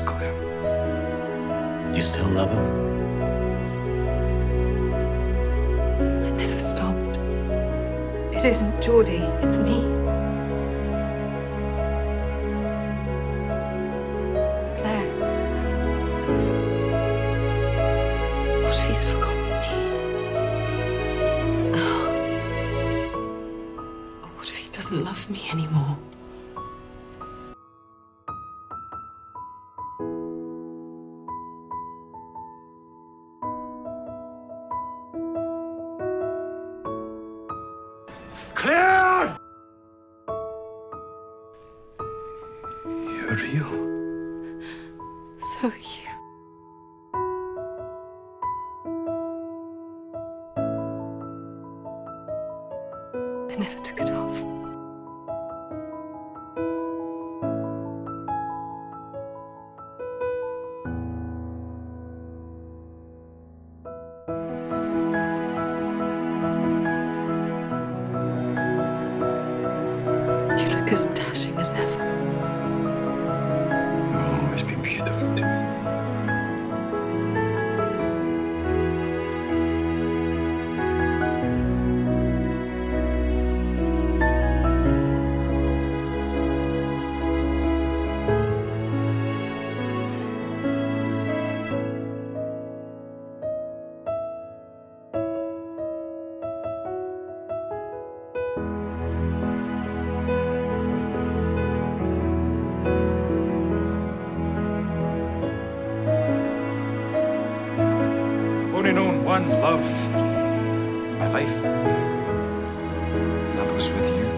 Claire? You still love him? I never stopped. It isn't Geordie, it's me. Claire. What if he's forgotten me? Oh. Or what if he doesn't love me anymore? Claire! You're real. So are you. I never took it off. You look as dashing as ever. You'll always be beautiful to me. I've only known one love in my life, and that was with you.